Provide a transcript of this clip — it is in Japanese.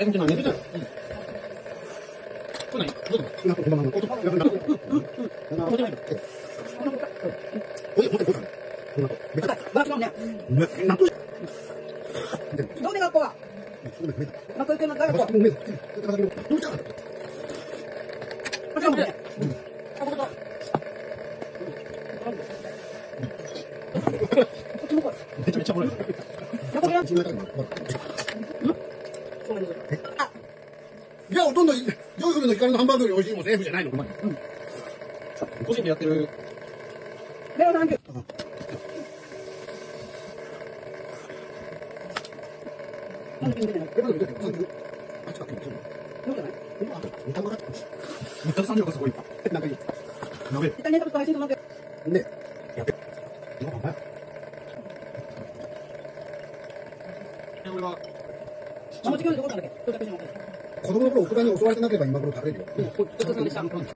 本当に寝てたよ。これ何？どうぞ。 どうで学校は？学校行ってますか？学校。 めちゃめちゃおもろい。 じゃあほとんど、ジョイフルの光のハンバーグより美味しいもんセーフじゃないの？ 個人でやってる。 レオなんて。 めっちゃ30がすごい。なんかいい。やべえ。 イタリアとか配信となんて。 ね。やべえ。今考え。 俺は。 あ、もちろんどこなんだっけ？ 子供の頃大人に襲われてなければ今頃食べれるよ。 ごちそうさまでした。